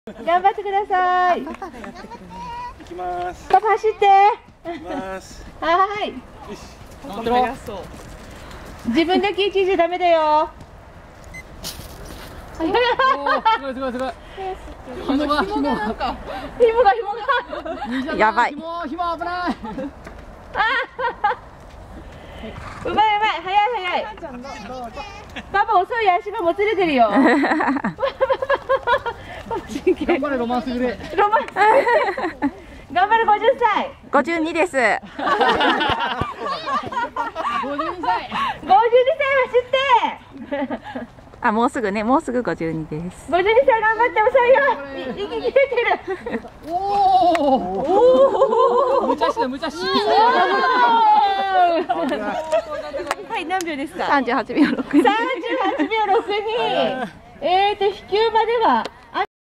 頑張ってください。 行きます。 パパ走って。 行きます。 はい。 速そう。 自分で気ぃついちゃダメだよ。 すごいすごいすごい。紐がやばい。 紐危ない。 うまい、早い。パパ遅い、足がもつれてるよ。 頑張れロマンスグレー。 頑張れ50歳。 52です。 52歳。 52歳走って。 あ、もうすぐ52です。 52歳頑張って遅いよ。息切れてる。 おお。無茶し。 はい、何秒ですか。 38秒6。 38秒62。飛球までは